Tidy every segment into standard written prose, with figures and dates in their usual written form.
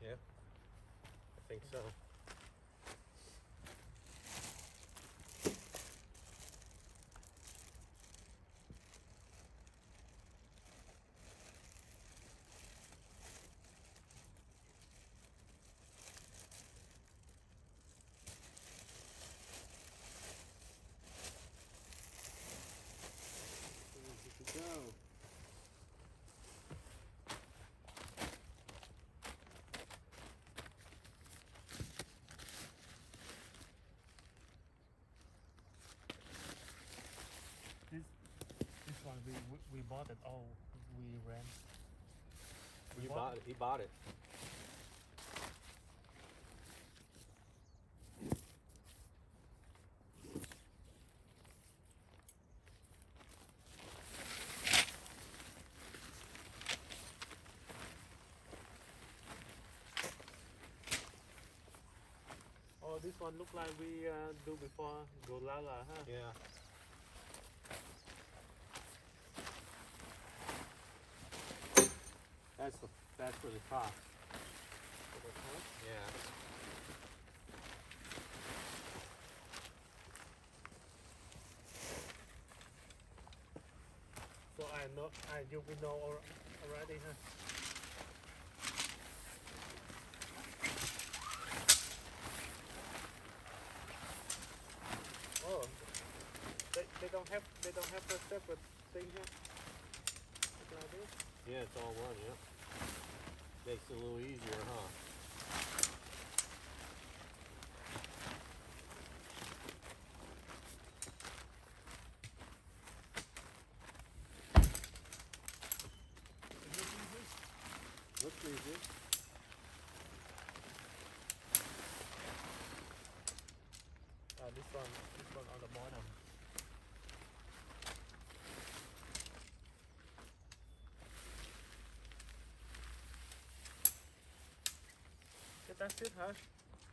Yeah, I think so. Here we go. This one we bought it all. We rent. You bought it. He bought it. Oh, this one look like we do before Golala, huh? Yeah. That's for the top. Yeah. So you will know already, huh? Oh, they don't have a separate thing here. Like this. Yeah, it's all one. Yeah. Makes it a little easier, huh? Looks easy. This one on the bottom. Yeah, that's it, huh?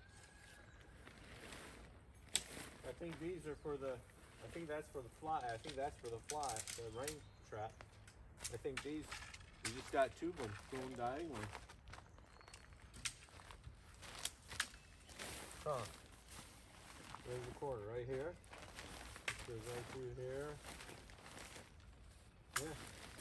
I think these are for the. I think that's for the fly. I think that's for the fly, the rain trap. I think these. You just got two of them going diagonally. Huh. There's the corner right here. Goes right through here. Yeah.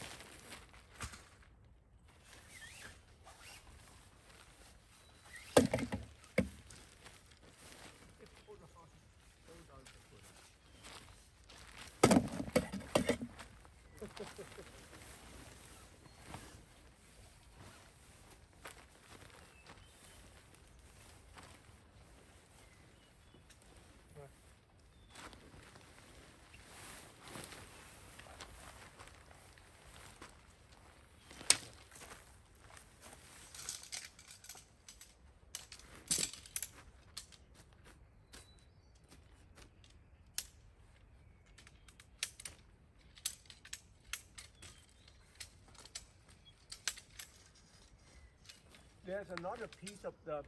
There's another piece of the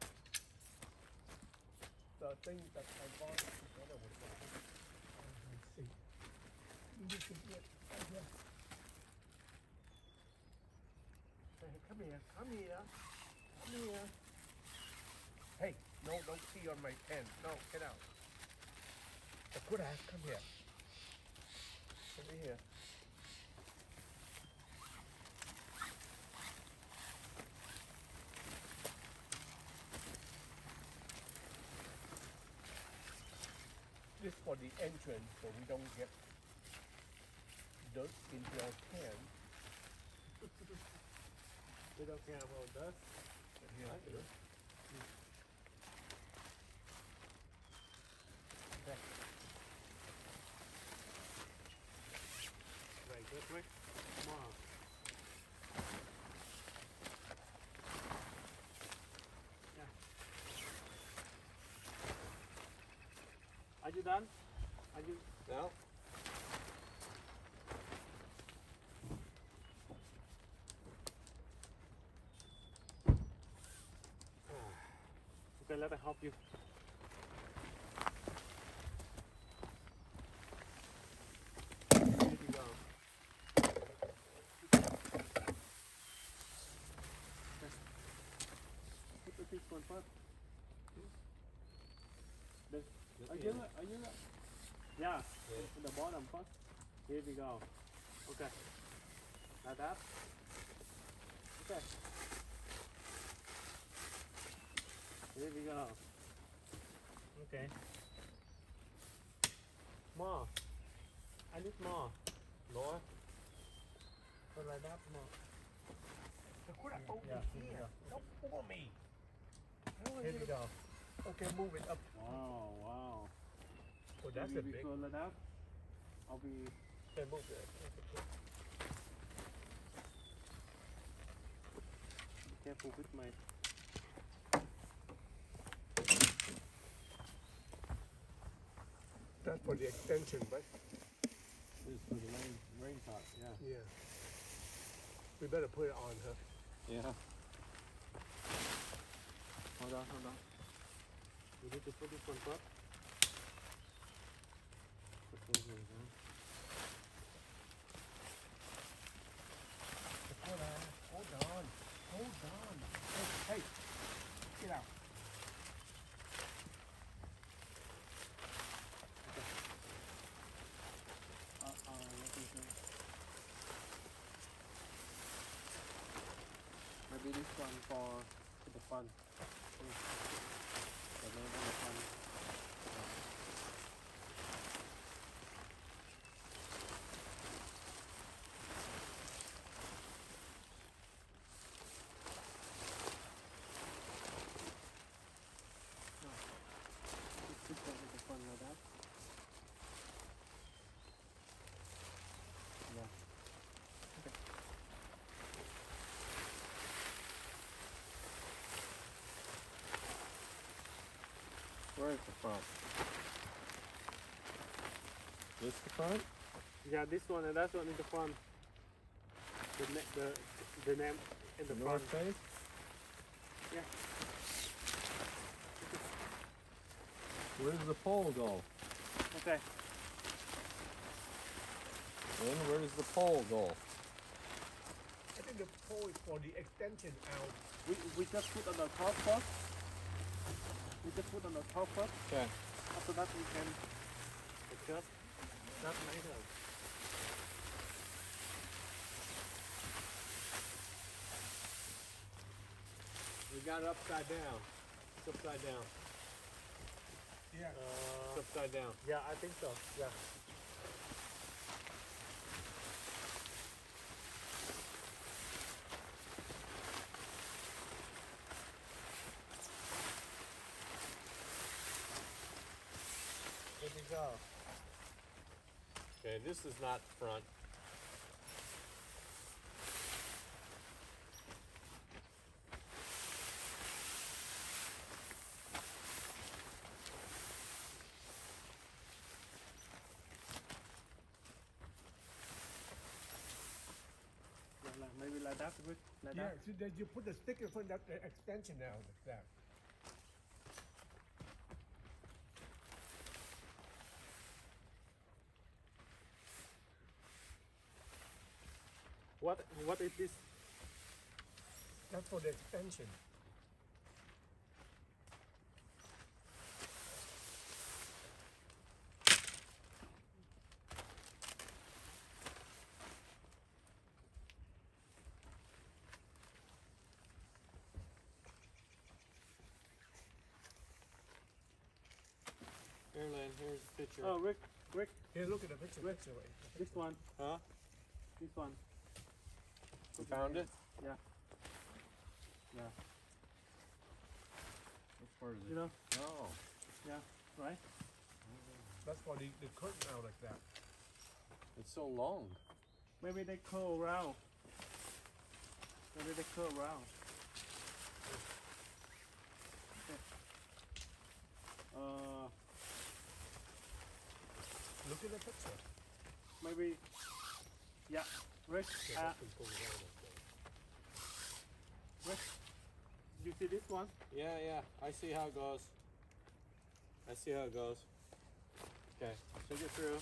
thing that I bought together with that. Let's see. You can get right here. Hey, come here, come here, come here. Hey, no, don't pee on my pen. No, get out. A good ass, come here. Over here. This for the entrance, so we don't get dirt into our can. We don't care about dust. Here. I do. Okay. Right this way. Come on. Are you done? Are you? No. Okay, let me help you. Here you go. Yeah, the bottom first. Here we go. Okay. Like that. Okay. Here we go. Okay. More. I need more. More? So like that more. Dakota, over Yeah, here. Don't pull me. Here we go. Okay, move it up. Wow, wow. Oh, that's a Maybe big. we go like that. I'll be Okay, move it. careful with my. That's for the extension, right? This is for the rain pot, yeah. Yeah. We better put it on, huh? Yeah. Hold on. We need to put this one first. Put those ones on. Dakota, hold on. Hey, get out. Let me see. Maybe this one for the fun. The name of the fun. Just put that with the fun like that. Yeah. Where is the front? This the front? Yeah, this one and that one in the front. The name in the The front. north face? Yeah. Where does the pole go? Okay. Then where does the pole go? I think the pole is for the extension out. We just put on the top first. We just put on the top first. Okay. After that we can adjust that later. We got it upside down. It's upside down. Yeah. It's upside down. Yeah, I think so. Yeah. Here we go. Okay, this is not front. Maybe like that, good. Like Yeah, that. so then you put the sticker for that the extension now, like that. What is this? That's for the extension. Here, Lynn, here's the picture. Oh, Rick. Here, look at the picture. Wait. picture right. This one. Huh? This one. You found it? Yeah. Which part is it? You know. Oh. Yeah. Right. That's for the curtain out like that. It's so long. Maybe they curl around. Maybe they curl around. Okay. Look at the picture. Maybe. Yeah. Rick. Yeah, that can go around like that. Rick. You see this one? Yeah. I see how it goes. Okay, stick it through.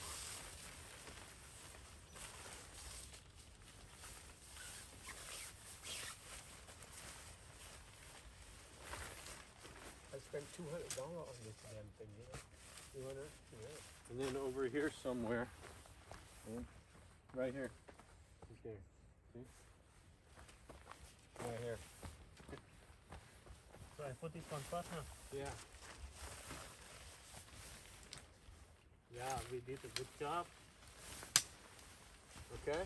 I spent $200 on this damn thing, you know. You wanna? Yeah. And then over here somewhere. Right here. Okay. See? Right here. So I put this one first, huh? Yeah. Yeah, we did a good job. Okay.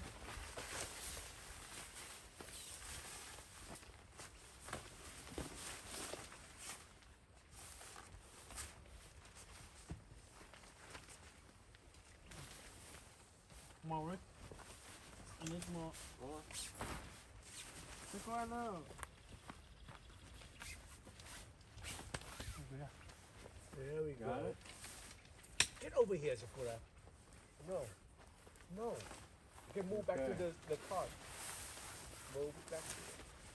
More, Rick. I need more. More. Take one now. There we Got go. it? Get over here, Sakura. No. No. You can move back to Okay. the cart. Move back to it.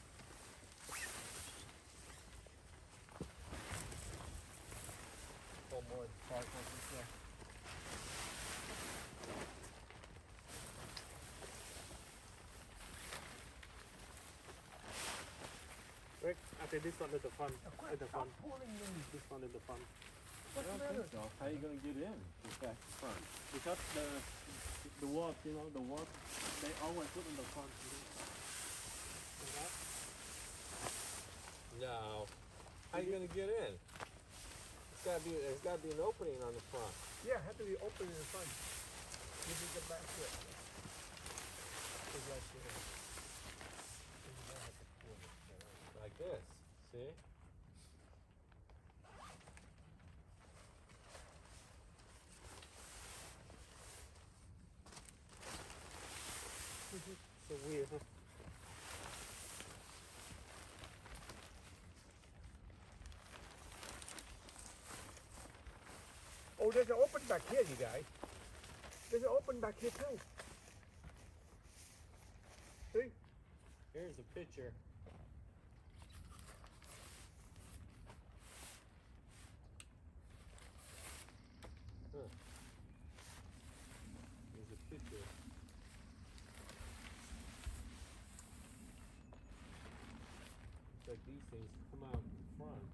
One more cart over there. Rick, I think this one is the front. Is the front. Pulling me. This one is the front. What's the matter? So. How are you gonna get in? Just back to front. Because the walls, you know, the walls, they always put in the front. No. How you gonna get in? There's gotta be an opening on the front. Yeah, have to be open in the front. This is the back here. It's right there. You don't have to pull it down. Like this. See? So weird, huh? Oh, there's an open back here, you guys. There's an open back here too. See? Here's a picture. Huh. There's a picture. It's like these things come out in front.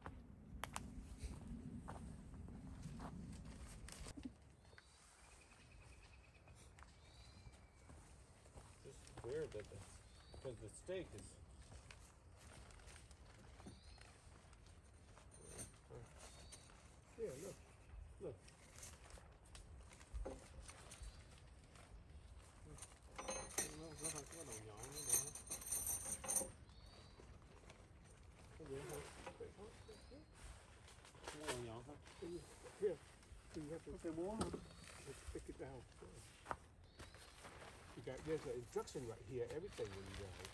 It's just weird that because the stake is. Yeah, look. Look. Nó hơi có đầu nhọn nữa nè. Cái gì hả? Nó đầu nhọn thôi. Here. So you have to Có cây búa hả? pick it down. You got, there's an instruction right here, everything when you guys.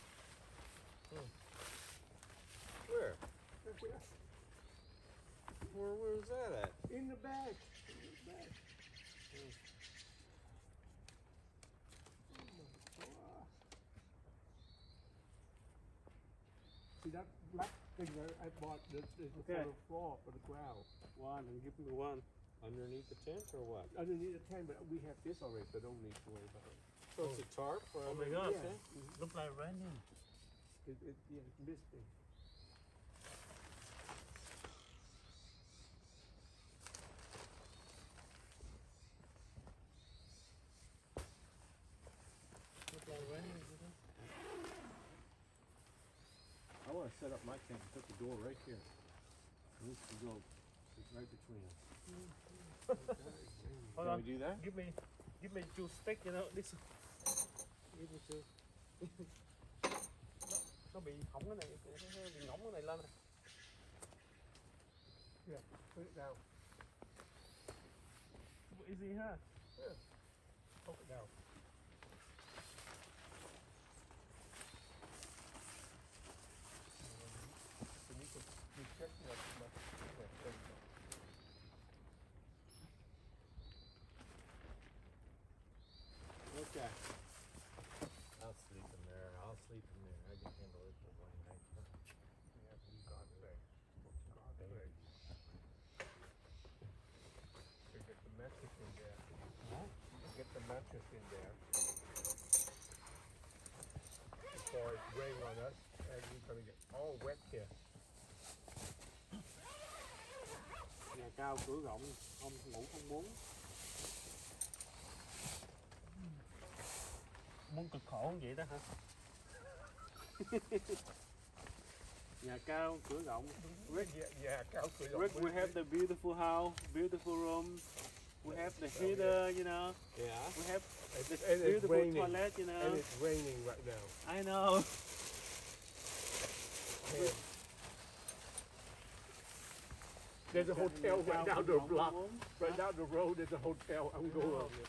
Where? Right here. Where's that at? In the bag. In the bag. See that black thing there I bought this is for Okay. the floor, for the ground. One, and give me one. Underneath the tent or what? Underneath the tent, but we have this already, so don't need to worry about it. So it's a tarp? Or Oh my underneath God. it? Yeah. Look like raining. Yeah, this thing. Look like raining. I want to set up my tent and put the door right here. And this can go right between us. Hold Can on. we do that? Give me two stick, you know, this. Give me two. nó bị hỏng cái này, nó bị ngỗng cái này lên này. Yeah, put it down. Easy ha. Put it down. So you can be checking up my thing. Okay. I'll sleep in there. I'll sleep in there. I can handle it for one night. Yeah, you got it. Got it. So get the mattress in there. Get the mattress in there. cao cửa rộng, ông ngủ không muốn. Muốn cực khổ như vậy đó hả? Nhà cao cửa rộng. Rick, yeah, cao cửa rộng. Rick, we have the beautiful house, beautiful room. We have the heater, you know. Yeah. We have And the it's beautiful raining. toilet, you know. And it's raining right now. I know. And there's a hotel right down the block. Right down the road, there's a hotel. I'm going over there.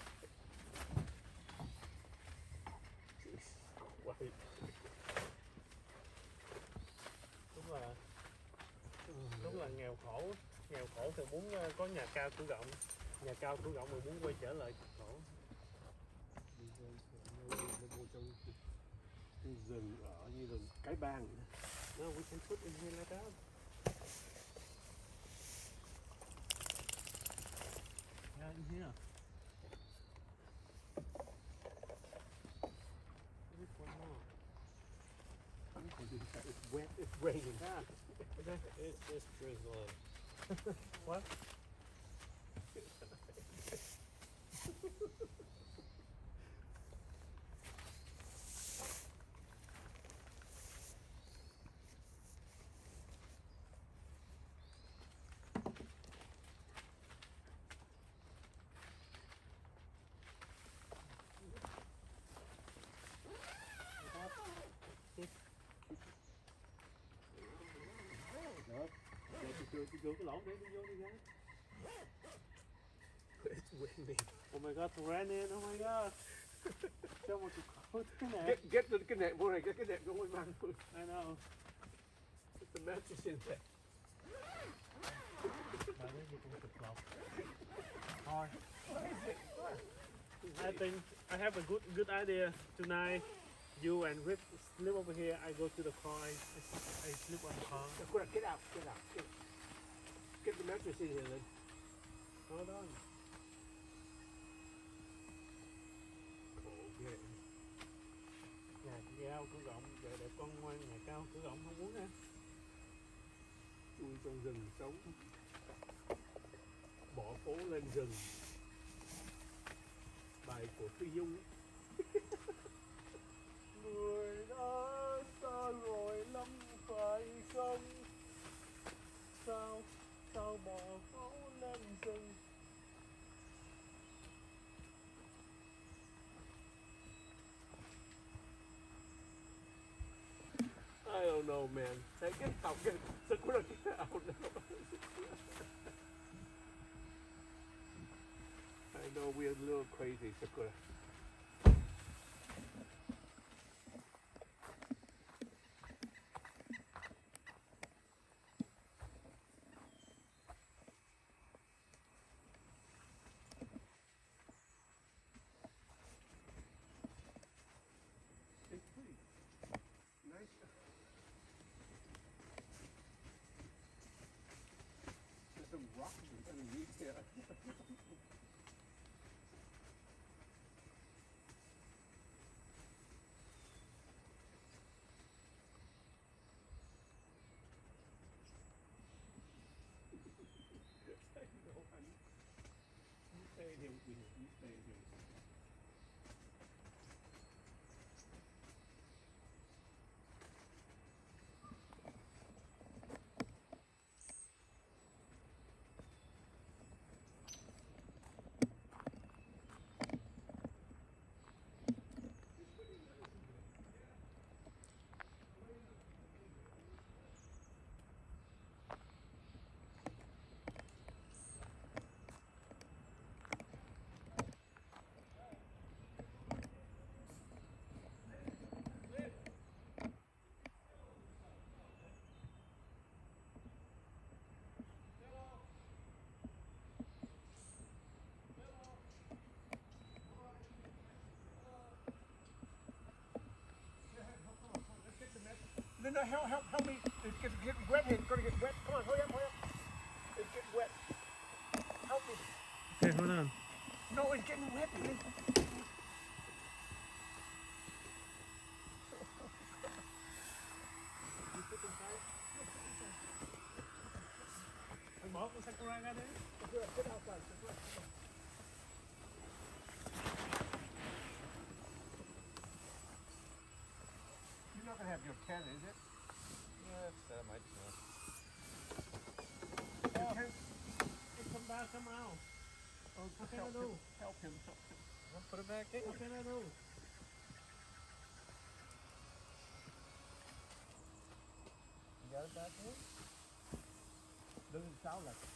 Wait. Đúng là nghèo khổ thì muốn có nhà cao cửa rộng, nhà cao cửa rộng mà muốn quay trở lại cực khổ. Nó vô trong cái rừng ở như rừng cái bang. No, we can put in here like that. Yeah, in here. This one more. It's wet, it's raining. Yeah. It's just drizzling. What? Vô cái lỗ để đi vô đi ra. It's raining. Oh my god, it's raining, oh my god. Sao mà cực khổ thế này? Get cái nệm vô này, get cái nệm vô ngoài mang. I know. Put the mattress in there. Bà nói gì cũng cực lọc. Thôi. I think I have a good idea tonight. You and Rick sleep over here. I go to the car. I sleep on the car. Get out. Get the mattress in here then. Hold on. Nhà cao cửa rộng, để con ngoan nhà cao cửa rộng không muốn nè. Chui trong rừng sống. Bỏ phố lên rừng. Bài của Phi Nhung. Người đã xa rồi lắm phải không? Sao bỏ phố lên rừng? I don't know, man. Hey, get out. Sakura, get out now. I know we're a little crazy, Sakura. It's pretty nice. There's some rocks underneath here. I know, honey. You stay here with me. You stay here. No, help me. It's getting wet here. It's gonna get wet. Come on, hurry up. It's getting wet. Help me. Okay, hold on. No, it's getting wet. Anh bỏ of the Sakura garden? Sakura, get outside. Sakura, come on. You're not gonna have your tent, is it? Yeah, that might smell. Your tent? It come down, come out. Oh, How can I help do? him. Help him. Help him. Well, put it back in. How can I do? You got it back in? Doesn't sound like it.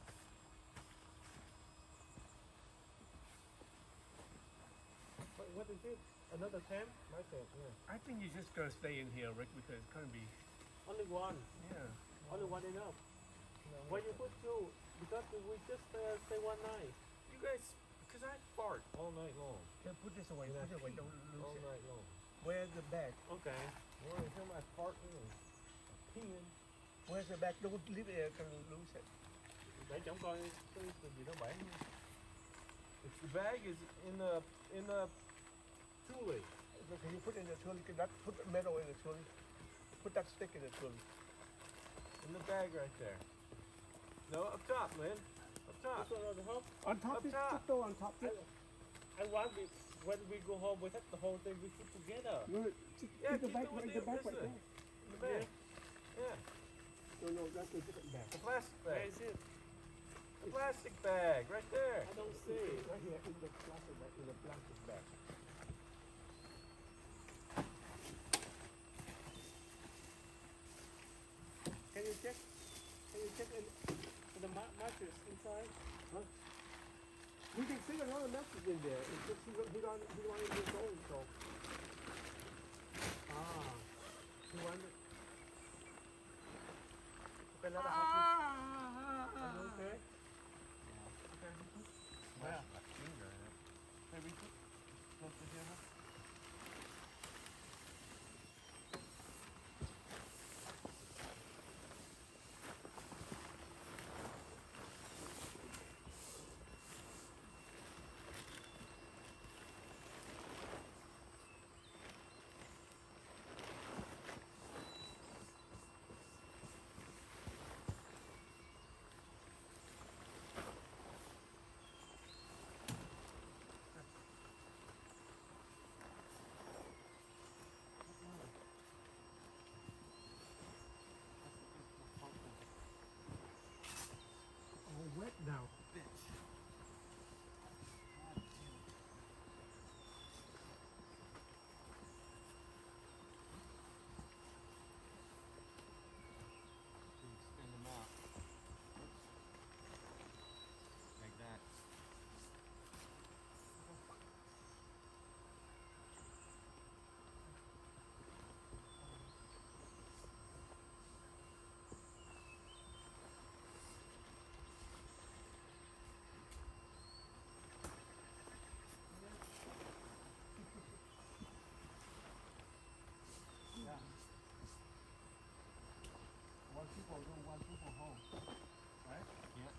What is it? Another tent? My tent, yeah. I think you're just gonna stay in here, Rick, because it's gonna be. Only one. Yeah. Only one enough. Why you put two? Because we just stay one night. You guys, because I fart all night long. Here, put this away. And I Put it away. pee Don't all lose it. night long. Where's the bag? Okay. You want to hear my farting and peeing? Where's the bag? Don't leave it there. Gonna lose it. Để chống coi cái gì đó bể. If the bag is in the trolley. Can you put it in the trolley? Can that put the metal in the trolley? Put that stick in the trolley. In the bag right there. No, up top, Lynn. Up top. This one on the top. On top, Up this top. put door on top. I want it when we go home. We have the whole thing we put together. No, Yeah, the keep bag, doing the bag this right thing. there. In the bag. Yeah. No, that's a different bag. The plastic Where bag. is it? The plastic bag right there. I don't see it. Right here in the plastic bag. In the plastic bag. Can you check? Can you check in the mattress inside? We can see another message in there. It's just he don't even go. So Ah. You want it? Okay, another hot. Are you okay? Okay. Where? My finger in it. Maybe close to here. all wet now. Extend them out. Like that. One people go, one people home. Right? Yeah.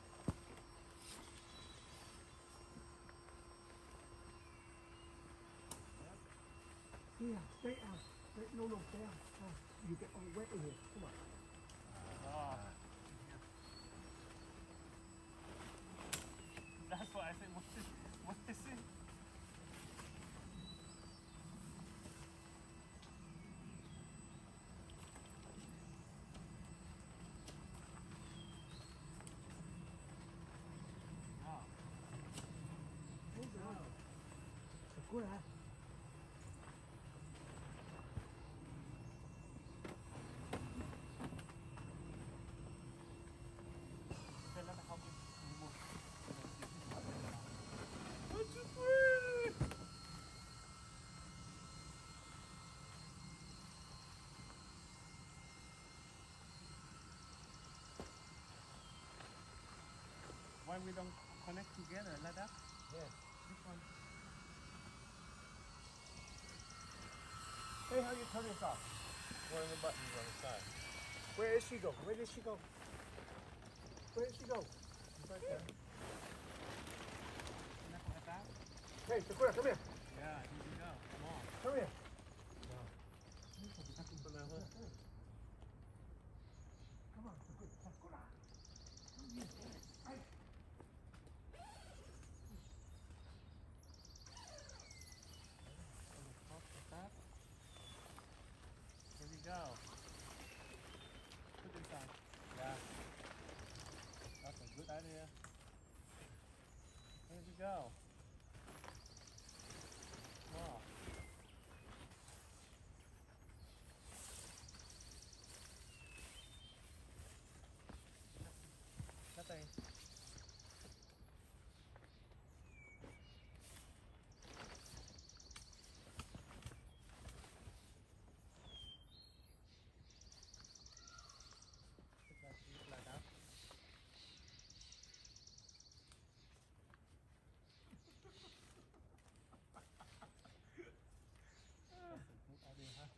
Yeah, stay out. No, stay out. You get all wet in here. Come on. That's why I said, what is it? Sakura. Why we don't connect together like that? Yeah. This one. Hey, how you turn this off? One of the buttons on the side. Where is she go? Where did she go? Where did she go? It's right there. Connect like that? Hey, Sakura, come here. Yeah, here we go. Come on. Come here. Come on, Sakura. Sakura. Come On the top like that. Here we go. Put inside. Yeah. That's a good idea. Here we go. Wow. Nothing. Like that. That's a good idea, huh?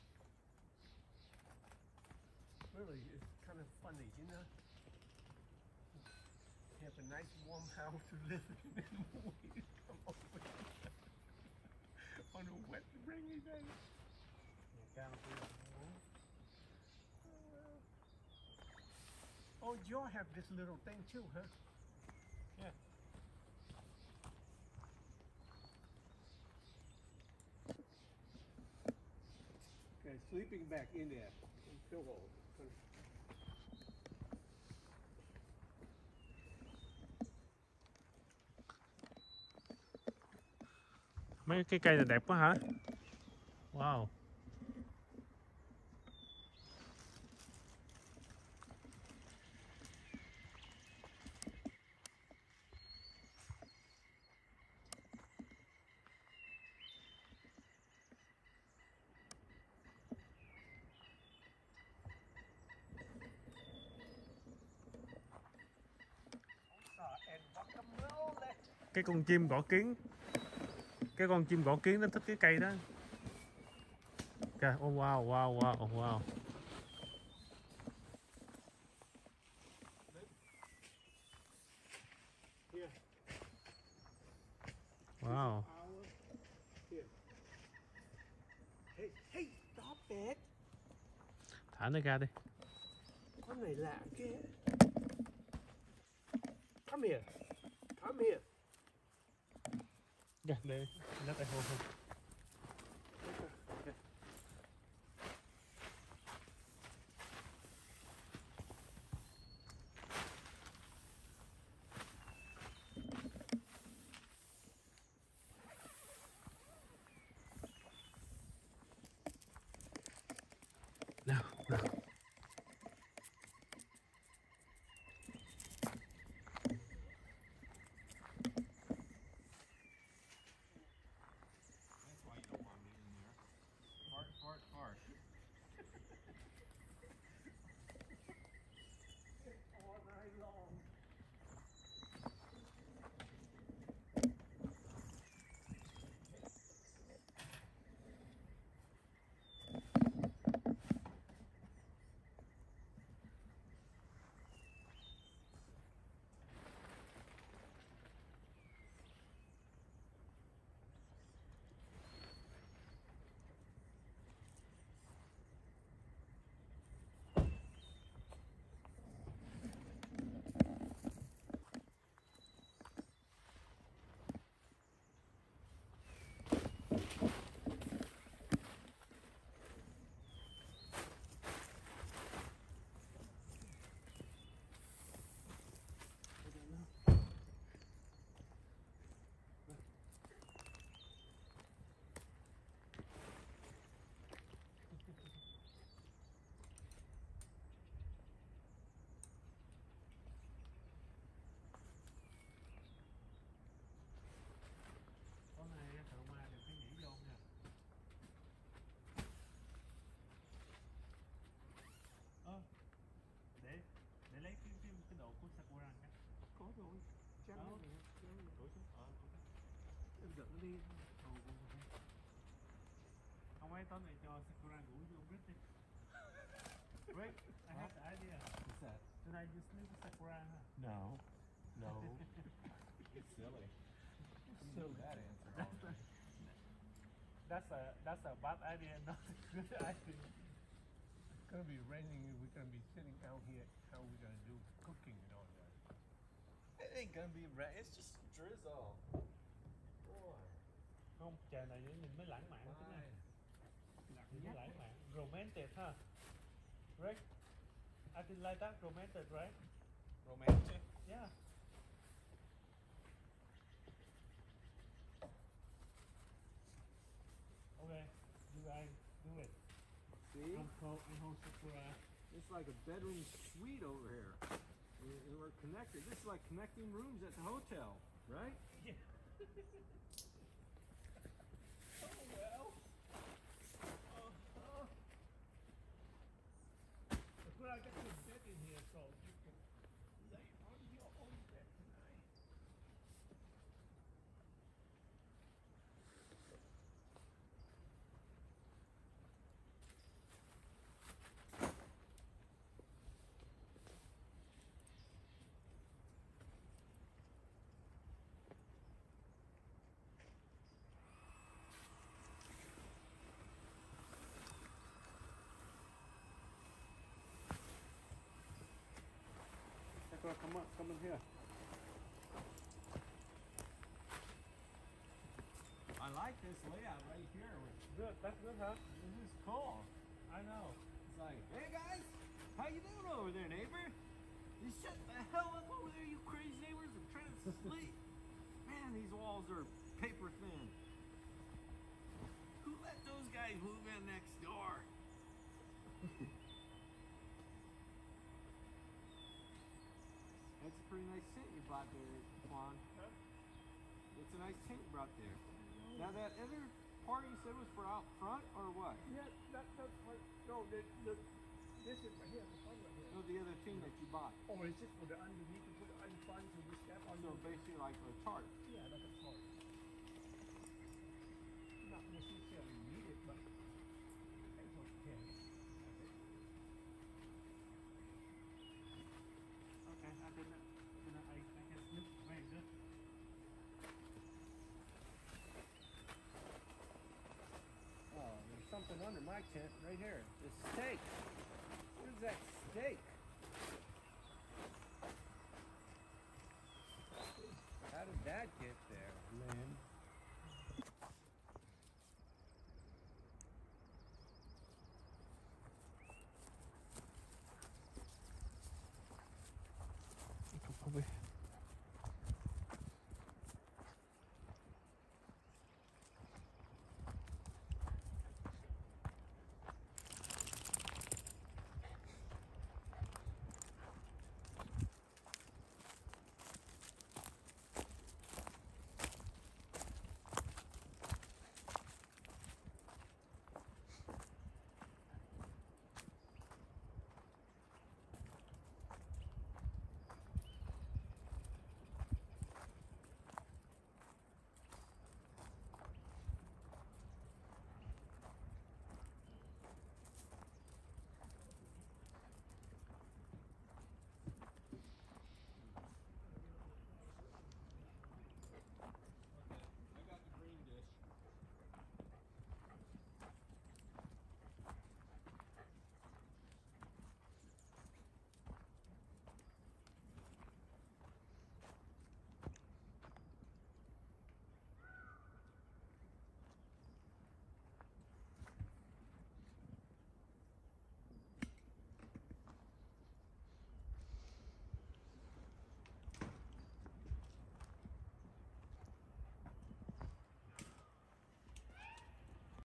Really, it's kind of funny, you know. You have a nice warm house to live in, and we come over here on a wet, rainy day. Yeah, down here. Oh, y'all have this little thing too, huh? Yeah. Okay, sleeping back in there. Pillow. Mấy cái cây này đẹp quá hả? Wow. And guacamole. Cái con chim gõ kiến. Cái con chim gõ kiến nó thích cái cây đó. Kìa, oh wow, wow, wow, wow. Here. Wow. Here. Hey, hey, stop it. Thả nó ra đi. Con này lạ kia. Come here. Come here. Kìa, để nó tại hồ không. Nào, nào. That's why you don't want me in there. Fart, fart, fart. All night long. Con này thợ ma đừng có nhảy vô nha. Để lấy cái độ của Sakura cái. Có rồi. Trắng Đó. này nè. Đổ xuống. Em dẫn nó đi. Ông ấy tối nay cho Sakura ngủ với ông Rick đi. Rick, I have the idea. What's that? Tonight you sleep with Sakura, huh? No. No. It's silly. You knew that answer already. That's a bad idea, not a good idea. It's gonna be raining and we're gonna be sitting out here. How are we gonna do cooking and all that? ain't gonna be rain. It's just drizzle. Boy. Không, trời này nhìn mới lãng mạn chứ nha. Nhìn mới lãng mạn. Romantic ha. Right? I didn't like that romantic, right? Romantic. Yeah. Okay, you guys do it. See? I'm home Sakura. It's like a bedroom suite over here. And we're connected. This is like connecting rooms at the hotel, right? Yeah. Oh well. Sakura, I got your bed in here so you can lay on your own bed tonight. Sakura, come in here. I like this layout right here. Good, that's good, huh? This is cool. I know. It's like, hey guys, how you doing over there, neighbor? You shut the hell up over there, you crazy neighbors. I'm trying to sleep. Man, these walls are paper thin. Who let those guys move in next door? That's a pretty nice tent you bought there, Juan. Huh? It's a nice tent you brought there. Now that other part you said was for out front or what? Yeah, that's part. No, this is right here, the front right here. No, the other thing that you bought. Oh, it's just for the underneath to put in front so you step on So the basically like a tarp. yeah, like a tarp. Not necessarily needed, but it's okay. Okay, I can sleep very good. Oh, there's something under my tent right here. This steak. What is that